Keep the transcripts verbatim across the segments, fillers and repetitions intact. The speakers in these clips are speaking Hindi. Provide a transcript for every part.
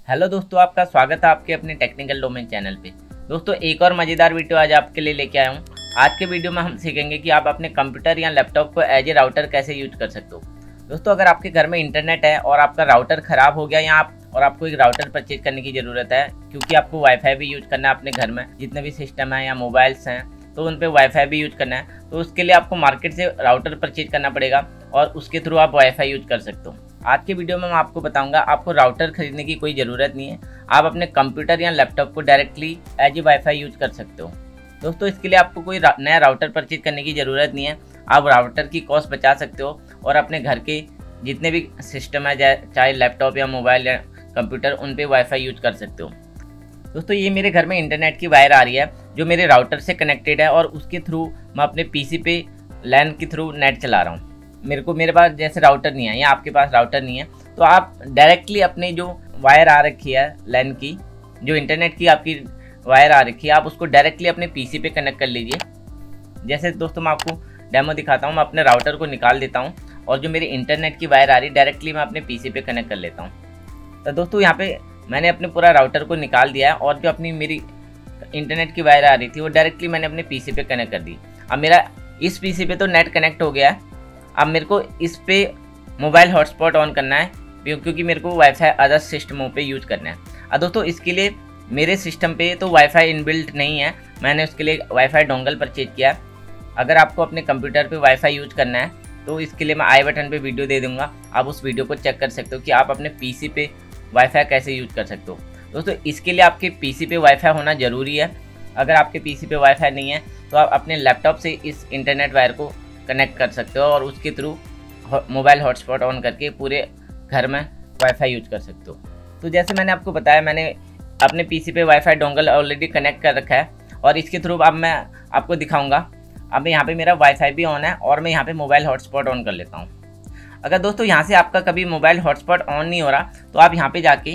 हेलो दोस्तों, आपका स्वागत है आपके अपने टेक्निकल डोमेन चैनल पे। दोस्तों एक और मज़ेदार वीडियो आज आपके लिए लेके आया हूँ। आज के वीडियो में हम सीखेंगे कि आप अपने कंप्यूटर या लैपटॉप को एज ए राउटर कैसे यूज कर सकते हो। दोस्तों अगर आपके घर में इंटरनेट है और आपका राउटर ख़राब हो गया या आप और आपको एक राउटर परचेज करने की ज़रूरत है, क्योंकि आपको वाईफाई भी यूज करना है अपने घर में, जितने भी सिस्टम है या मोबाइल्स हैं तो उन पर वाईफाई भी यूज करना है, तो उसके लिए आपको मार्केट से राउटर परचेज करना पड़ेगा और उसके थ्रू आप वाईफाई यूज कर सकते हो। आज के वीडियो में मैं आपको बताऊंगा आपको राउटर खरीदने की कोई ज़रूरत नहीं है, आप अपने कंप्यूटर या लैपटॉप को directly as a WiFi use कर सकते हो। दोस्तों इसके लिए आपको कोई रा, नया राउटर परचेज करने की ज़रूरत नहीं है, आप राउटर की कॉस्ट बचा सकते हो और अपने घर के जितने भी सिस्टम है, चाहे लैपटॉप या मोबाइल या कंप्यूटर, उन पर वाईफाई यूज कर सकते हो। दोस्तों ये मेरे घर में इंटरनेट की वायर आ रही है जो मेरे राउटर से कनेक्टेड है और उसके थ्रू मैं अपने पीसी पे लैन के थ्रू नेट चला रहा हूँ। मेरे को मेरे पास जैसे राउटर नहीं है या आपके पास राउटर नहीं है तो आप डायरेक्टली अपने जो वायर आ रखी है लैन की, जो इंटरनेट की आपकी वायर आ रखी है, आप उसको डायरेक्टली अपने पीसी पे कनेक्ट कर लीजिए। जैसे दोस्तों मैं आपको डेमो दिखाता हूँ, मैं अपने राउटर को निकाल देता हूँ और जो मेरी इंटरनेट की वायर आ रही है डायरेक्टली मैं अपने पीसी पे कनेक्ट कर लेता हूँ। तो दोस्तों यहाँ पे मैंने अपने पूरा राउटर को निकाल दिया है और जो अपनी मेरी इंटरनेट की वायर आ रही थी वो डायरेक्टली मैंने अपने पीसी पे कनेक्ट कर दी। अब मेरा इस पीसी पे तो नेट कनेक्ट हो गया है। अब मेरे को इस पे मोबाइल हॉटस्पॉट ऑन करना है क्योंकि मेरे को वाईफाई अदर सिस्टमों पे यूज करना है। अब दोस्तों इसके लिए मेरे सिस्टम पे तो वाईफाई इनबिल्ट नहीं है, मैंने उसके लिए वाईफाई डोंगल परचेज किया है। अगर आपको अपने कंप्यूटर पे वाईफाई यूज करना है तो इसके लिए मैं आई बटन पे वीडियो दे दूँगा, आप उस वीडियो को चेक कर सकते हो कि आप अपने पी पे वाईफाई कैसे यूज कर सकते हो। दोस्तों इसके लिए आपके पीसी पे वाईफाई होना ज़रूरी है। अगर आपके पीसी पे वाईफाई नहीं है तो आप अपने लैपटॉप से इस इंटरनेट वायर को कनेक्ट कर सकते हो और उसके थ्रू मोबाइल हॉटस्पॉट ऑन करके पूरे घर में वाईफाई यूज कर सकते हो। तो जैसे मैंने आपको बताया, मैंने अपने पीसी पे वाईफाई डोंगल ऑलरेडी कनेक्ट कर रखा है और इसके थ्रू अब मैं आपको दिखाऊंगा। अब यहाँ पे मेरा वाईफाई भी ऑन है और मैं यहाँ पे मोबाइल हॉटस्पॉट ऑन कर लेता हूँ। अगर दोस्तों यहाँ से आपका कभी मोबाइल हॉटस्पॉट ऑन नहीं हो रहा तो आप यहाँ पे जाके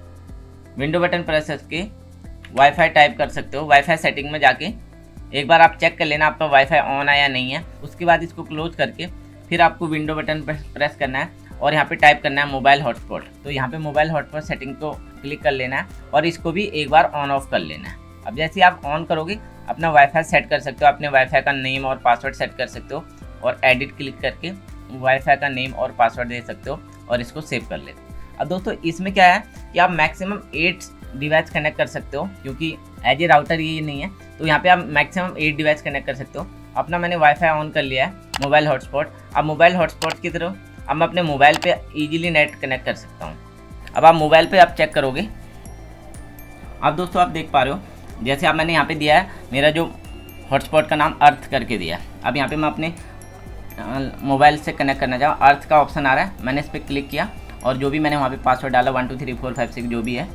विंडो बटन प्रेस करके वाईफाई टाइप कर सकते हो। वाईफाई सेटिंग में जाके एक बार आप चेक कर लेना आपका वाईफाई ऑन है या नहीं है। उसके बाद इसको क्लोज करके फिर आपको विंडो बटन प्रेस करना है और यहाँ पे टाइप करना है मोबाइल हॉटस्पॉट। तो यहाँ पे मोबाइल हॉटस्पॉट सेटिंग को क्लिक कर लेना है और इसको भी एक बार ऑन ऑफ कर लेना है। अब जैसे आप ऑन करोगे अपना वाईफाई सेट कर सकते हो, अपने वाईफाई का नेम और पासवर्ड सेट कर सकते हो और एडिट क्लिक करके वाईफाई का नेम और पासवर्ड दे सकते हो और इसको सेव कर लेते हो। अब दोस्तों इसमें क्या है कि आप मैक्सिमम एट डिवाइस कनेक्ट कर सकते हो, क्योंकि एज ए राउटर ये नहीं है तो यहाँ पे आप मैक्सिमम एट डिवाइस कनेक्ट कर सकते हो। अपना मैंने वाईफाई ऑन कर लिया है मोबाइल हॉटस्पॉट। अब मोबाइल हॉटस्पॉट की तरफ अब मैं अपने मोबाइल पे इजीली नेट कनेक्ट कर सकता हूँ। अब आप मोबाइल पे आप चेक करोगे, अब दोस्तों आप देख पा रहे हो जैसे आप मैंने यहाँ पे दिया है मेरा जो हॉटस्पॉट का नाम अर्थ करके दिया है। अब यहाँ पे मैं अपने मोबाइल से कनेक्ट करना चाहूँ, अर्थ का ऑप्शन आ रहा है, मैंने इस पर क्लिक किया और जो भी मैंने वहाँ पे पासवर्ड डाला one two three four five six जो भी है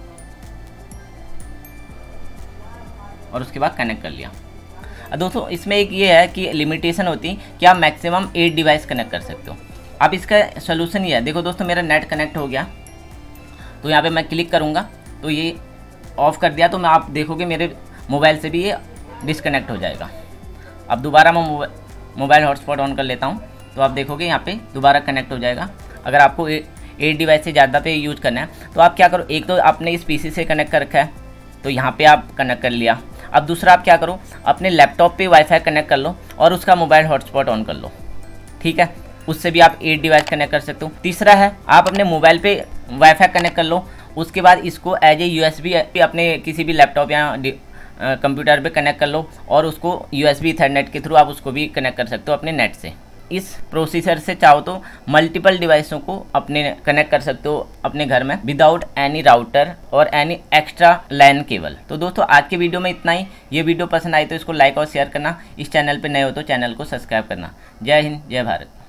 और उसके बाद कनेक्ट कर लिया। अब दोस्तों इसमें एक ये है कि लिमिटेशन होती है कि आप मैक्सिमम एट डिवाइस कनेक्ट कर सकते हो। अब इसका सोल्यूशन ये है, देखो दोस्तों मेरा नेट कनेक्ट हो गया तो यहाँ पे मैं क्लिक करूँगा तो ये ऑफ़ कर दिया तो मैं आप देखोगे मेरे मोबाइल से भी ये डिसकनेक्ट हो जाएगा। अब दोबारा मैं मोबाइल हॉटस्पॉट ऑन कर लेता हूँ तो आप देखोगे यहाँ पे दोबारा कनेक्ट हो जाएगा। अगर आपको एट डिवाइस से ज़्यादा पे यूज करना है तो आप क्या करो, एक तो आपने इस पीसी से कनेक्ट कर रखा है तो यहाँ पे आप कनेक्ट कर लिया। अब दूसरा आप क्या करो, अपने लैपटॉप पे वाईफाई कनेक्ट कर लो और उसका मोबाइल हॉटस्पॉट ऑन कर लो, ठीक है, उससे भी आप एट डिवाइस कनेक्ट कर सकते हो। तीसरा है आप अपने मोबाइल पे वाईफाई कनेक्ट कर लो, उसके बाद इसको एज ए यूएसबी अपने किसी भी लैपटॉप या कंप्यूटर पे कनेक्ट कर लो और उसको यूएसबी ईथरनेट के थ्रू आप उसको भी कनेक्ट कर सकते हो अपने नेट से। इस प्रोसेसर से चाहो तो मल्टीपल डिवाइसों को अपने कनेक्ट कर सकते हो अपने घर में विदाउट एनी राउटर और एनी एक्स्ट्रा लैन केबल। तो दोस्तों आज के वीडियो में इतना ही। ये वीडियो पसंद आई तो इसको लाइक और शेयर करना, इस चैनल पे नए हो तो चैनल को सब्सक्राइब करना। जय हिंद, जय भारत।